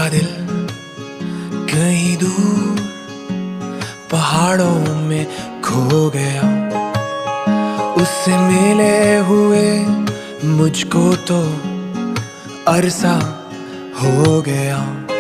दिल कहीं दूर पहाड़ों में खो गया, उससे मिले हुए मुझको तो अरसा हो गया।